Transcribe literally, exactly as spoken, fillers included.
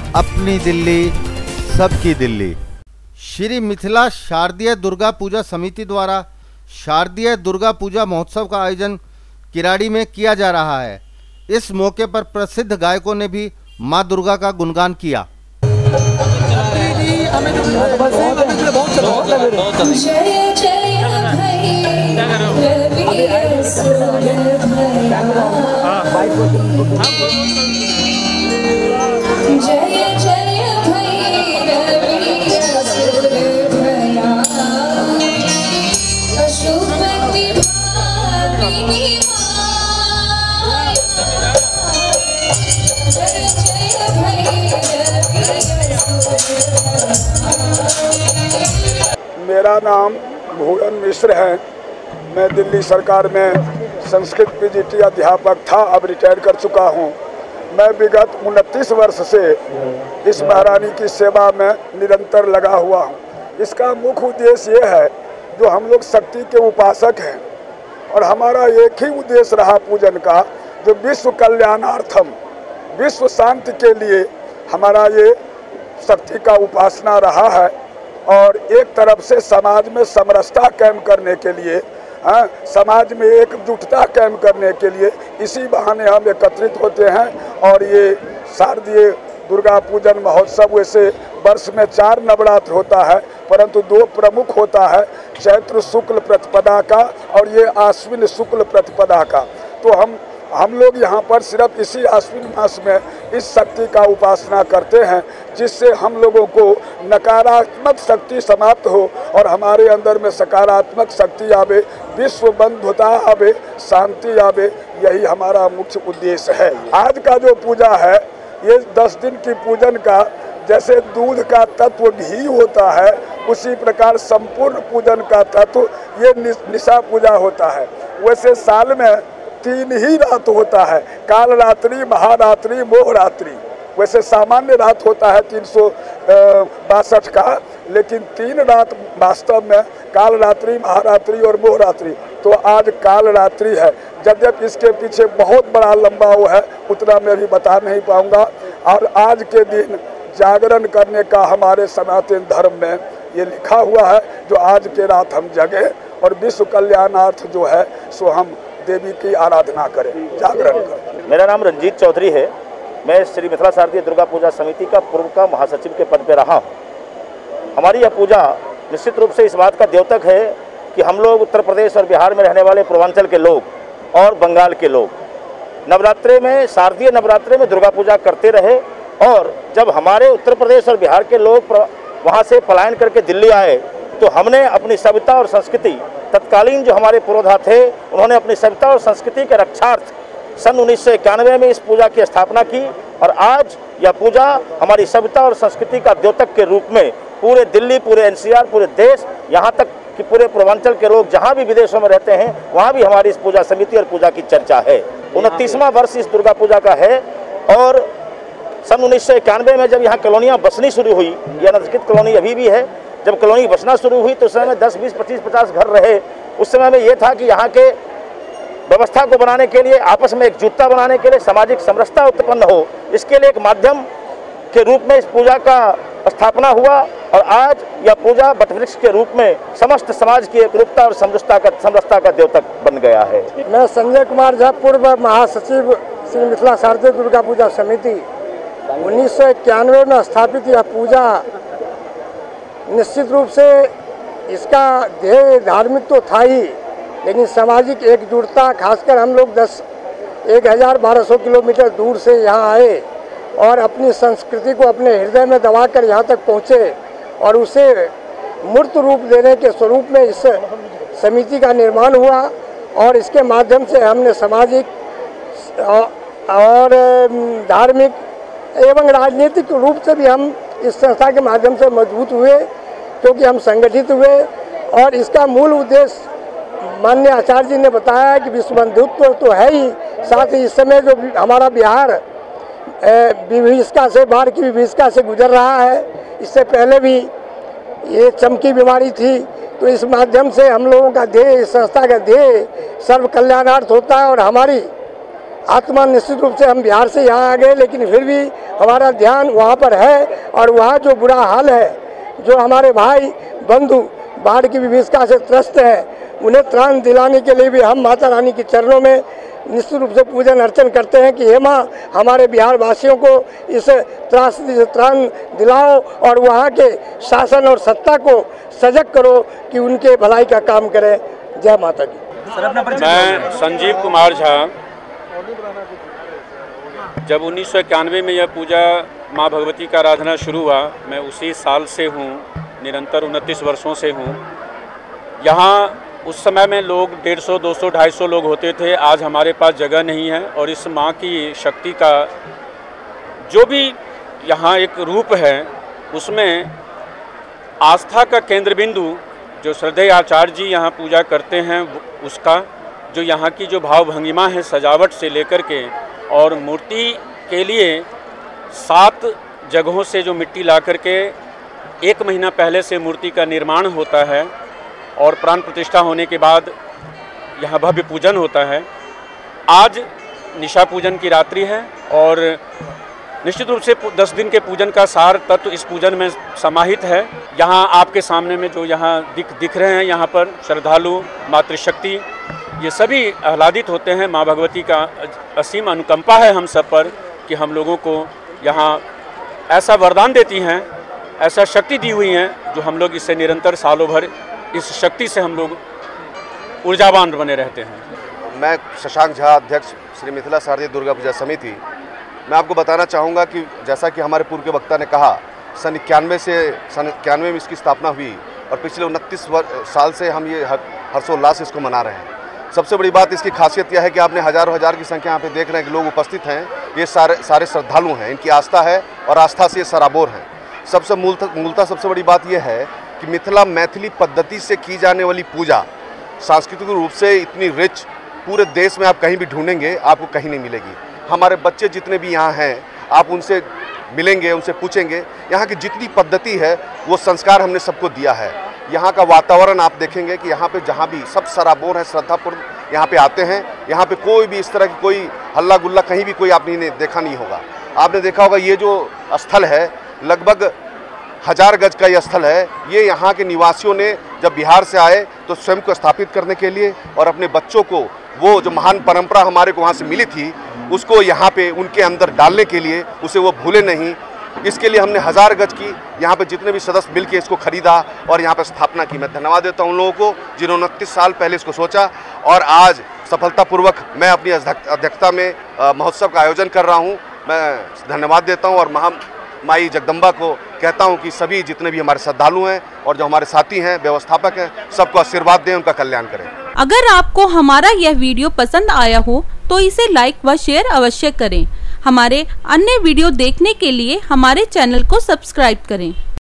अपनी दिल्ली सबकी दिल्ली। श्री मिथिला शारदीय दुर्गा पूजा समिति द्वारा शारदीय दुर्गा पूजा महोत्सव का आयोजन किराड़ी में किया जा रहा है। इस मौके पर प्रसिद्ध गायकों ने भी मां दुर्गा का गुणगान किया। मेरा नाम भूरन मिश्र है। मैं दिल्ली सरकार में संस्कृत पीजीटी अध्यापक था, अब रिटायर कर चुका हूं। मैं विगत उनतीस वर्ष से इस महारानी की सेवा में निरंतर लगा हुआ हूं। इसका मुख्य उद्देश्य ये है, जो हम लोग शक्ति के उपासक हैं और हमारा एक ही उद्देश्य रहा पूजन का, जो विश्व कल्याणार्थम, विश्व शांति के लिए हमारा ये शक्ति का उपासना रहा है। और एक तरफ से समाज में समरसता कायम करने के लिए, हाँ, समाज में एकजुटता कायम करने के लिए इसी बहाने हम एकत्रित होते हैं। और ये शारदीय दुर्गा पूजन महोत्सव वैसे वर्ष में चार नवरात्र होता है, परंतु दो प्रमुख होता है, चैत्र शुक्ल प्रतिपदा का और ये आश्विन शुक्ल प्रतिपदा का। तो हम हम लोग यहाँ पर सिर्फ इसी आश्विन मास में इस शक्ति का उपासना करते हैं, जिससे हम लोगों को नकारात्मक शक्ति समाप्त हो और हमारे अंदर में सकारात्मक शक्ति आवे, विश्व बंधुता आवे, शांति आवे। यही हमारा मुख्य उद्देश्य है। आज का जो पूजा है, ये दस दिन की पूजन का, जैसे दूध का तत्व घी होता है, उसी प्रकार संपूर्ण पूजन का तत्व ये निशा पूजा होता है। वैसे साल में तीन ही रात होता है, काल रात्रि, महारात्रि, मोह रात्रि। वैसे सामान्य रात होता है तीन सौ बासठ का, लेकिन तीन रात वास्तव में काल रात्रि, महारात्रि और मोह रात्रि। तो आज काल रात्रि है, यद्यपि इसके पीछे बहुत बड़ा लंबा वो है, उतना मैं भी बता नहीं पाऊंगा। और आज के दिन जागरण करने का हमारे सनातन धर्म में ये लिखा हुआ है, जो आज के रात हम जगे और विश्व कल्याणार्थ जो है सो हम देवी की आराधना करें, जागरण करें। मेरा नाम रंजीत चौधरी है। मैं श्री मिथिला शारदीय दुर्गा पूजा समिति का पूर्व का महासचिव के पद पर रहा हूँ। हमारी यह पूजा निश्चित रूप से इस बात का द्योतक है कि हम लोग उत्तर प्रदेश और बिहार में रहने वाले पूर्वांचल के लोग और बंगाल के लोग नवरात्रे में, शारदीय नवरात्रे में दुर्गा पूजा करते रहे। और जब हमारे उत्तर प्रदेश और बिहार के लोग वहाँ से पलायन करके दिल्ली आए, तो हमने अपनी सभ्यता और संस्कृति, तत्कालीन जो हमारे पुरोधा थे, उन्होंने अपनी सभ्यता और संस्कृति के रक्षार्थ सन उन्नीस सौ इक्यानवे में इस पूजा की स्थापना की। और आज यह पूजा हमारी सभ्यता और संस्कृति का द्योतक के रूप में पूरे दिल्ली, पूरे एनसीआर, पूरे देश, यहाँ तक कि पूरे पूर्वांचल के लोग जहाँ भी विदेशों में रहते हैं, वहाँ भी हमारी इस पूजा समिति और पूजा की चर्चा है। उनतीसवां वर्ष इस दुर्गा पूजा का है। और सन उन्नीस सौ इक्यानवे में जब यहाँ कॉलोनियाँ बसनी शुरू हुई, यह अनधिकृत कॉलोनी अभी भी है, जब कॉलोनी बसना शुरू हुई तो उस समय दस, बीस, पच्चीस, पचास घर रहे। उस समय में ये था कि यहाँ के व्यवस्था को बनाने के लिए, आपस में एकजुटता बनाने के लिए, सामाजिक समरसता उत्पन्न हो, इसके लिए एक माध्यम के रूप में इस पूजा का स्थापना हुआ। और आज यह पूजा वटवृक्ष के रूप में समस्त समाज की एकरूपता और समरसता का समरसता का द्योतक बन गया है। मैं संजय कुमार झा, पूर्व महासचिव श्री मिथिला शारदीय दुर्गा पूजा समिति। उन्नीस सौ इक्यानवे में स्थापित यह पूजा निश्चित रूप से इसका ध्येय धार्मिक तो था ही, लेकिन सामाजिक एकजुटता, खासकर हम लोग दस एक हज़ार बारह सौ किलोमीटर दूर से यहाँ आए और अपनी संस्कृति को अपने हृदय में दबाकर यहाँ तक पहुँचे और उसे मूर्त रूप देने के स्वरूप में इस समिति का निर्माण हुआ। और इसके माध्यम से हमने सामाजिक और धार्मिक एवं राजनीतिक रूप से भी हम इस संस्था के माध्यम से मजबूत हुए, क्योंकि हम संगठित हुए। और इसका मूल उद्देश्य माननीय आचार्य जी ने बताया कि विश्व बंधुत्व तो है ही, साथ ही इस समय जो हमारा बिहार विभीषिका से, बाढ़ की विभीषिका से गुजर रहा है, इससे पहले भी ये चमकी बीमारी थी, तो इस माध्यम से हम लोगों का ध्येय, इस संस्था का ध्येय सर्व कल्याणार्थ होता है। और हमारी आत्मा निश्चित रूप से हम बिहार से यहाँ आ गए, लेकिन फिर भी हमारा ध्यान वहाँ पर है। और वहाँ जो बुरा हाल है, जो हमारे भाई बंधु बाढ़ की विभीषिका से त्रस्त हैं, उन्हें त्राण दिलाने के लिए भी हम माता रानी के चरणों में निश्चित रूप से पूजन अर्चन करते हैं कि हे माँ, हमारे बिहार वासियों को इस त्रासदी से त्राण दिलाओ और वहाँ के शासन और सत्ता को सजग करो कि उनके भलाई का काम करें। जय माता दी। मैं संजीव कुमार झा। जब उन्नीस सौ इक्यानवे में यह पूजा माँ भगवती का आराधना शुरू हुआ, मैं उसी साल से हूँ, निरंतर उनतीस वर्षों से हूँ यहाँ। उस समय में लोग डेढ़ सौ दो सौ ढाई सौ लोग होते थे। आज हमारे पास जगह नहीं है और इस माँ की शक्ति का जो भी यहाँ एक रूप है, उसमें आस्था का केंद्र बिंदु जो श्रद्धेय आचार्य जी यहाँ पूजा करते हैं, उसका जो यहाँ की जो भाव भंगिमा है सजावट से लेकर के, और मूर्ति के लिए सात जगहों से जो मिट्टी ला करके एक महीना पहले से मूर्ति का निर्माण होता है और प्राण प्रतिष्ठा होने के बाद यहाँ भव्य पूजन होता है। आज निशा पूजन की रात्रि है और निश्चित रूप से दस दिन के पूजन का सार तत्व तो इस पूजन में समाहित है। यहाँ आपके सामने में जो यहाँ दिख दिख रहे हैं, यहाँ पर श्रद्धालु, मातृशक्ति, ये सभी आह्लादित होते हैं। माँ भगवती का असीम अनुकंपा है हम सब पर कि हम लोगों को यहाँ ऐसा वरदान देती हैं, ऐसा शक्ति दी हुई हैं, जो हम लोग इससे निरंतर सालों भर इस शक्ति से हम लोग ऊर्जावान बने रहते हैं। मैं शशांक झा, अध्यक्ष श्री मिथिला शारदीय दुर्गा पूजा समिति। मैं आपको बताना चाहूँगा कि जैसा कि हमारे पूर्व के वक्ता ने कहा, सन इक्यानवे से सन इक्यानवे में इसकी स्थापना हुई और पिछले उनतीस साल से हम ये हर्षोल्लास से इसको मना रहे हैं। सबसे बड़ी बात इसकी खासियत यह है कि आपने हज़ारों हज़ार की संख्या यहाँ पे देख रहे हैं कि लोग उपस्थित हैं। ये सारे सारे श्रद्धालु हैं, इनकी आस्था है और आस्था से ये सराबोर हैं। सबसे मूलतः मूलतः सबसे बड़ी बात यह है कि मिथिला मैथिली पद्धति से की जाने वाली पूजा सांस्कृतिक रूप से इतनी रिच पूरे देश में आप कहीं भी ढूंढेंगे आपको कहीं नहीं मिलेगी। हमारे बच्चे जितने भी यहाँ हैं, आप उनसे मिलेंगे, उनसे पूछेंगे, यहाँ की जितनी पद्धति है वो संस्कार हमने सबको दिया है। यहाँ का वातावरण आप देखेंगे कि यहाँ पे जहाँ भी सब सराबोर है, श्रद्धापूर्ण यहाँ पे आते हैं। यहाँ पे कोई भी इस तरह की कोई हल्ला गुल्ला कहीं भी कोई आपने देखा नहीं होगा। आपने देखा होगा ये जो स्थल है लगभग हजार गज का यह स्थल है। ये यहाँ के निवासियों ने जब बिहार से आए तो स्वयं को स्थापित करने के लिए और अपने बच्चों को वो जो महान परंपरा हमारे को वहाँ से मिली थी उसको यहाँ पे उनके अंदर डालने के लिए, उसे वो भूले नहीं, इसके लिए हमने हज़ार गज की यहाँ पे जितने भी सदस्य मिलके इसको खरीदा और यहाँ पे स्थापना की। मैं धन्यवाद देता हूँ उन लोगों को जिन्होंने उनतीस साल पहले इसको सोचा और आज सफलतापूर्वक मैं अपनी अध्यक्षता में महोत्सव का आयोजन कर रहा हूँ। मैं धन्यवाद देता हूँ और महा माई जगदम्बा को कहता हूँ कि सभी जितने भी हमारे श्रद्धालु हैं और जो हमारे साथी हैं, व्यवस्थापक हैं, सबको आशीर्वाद दें, उनका कल्याण करें। अगर आपको हमारा यह वीडियो पसंद आया हो तो इसे लाइक व शेयर अवश्य करें। हमारे अन्य वीडियो देखने के लिए हमारे चैनल को सब्सक्राइब करें।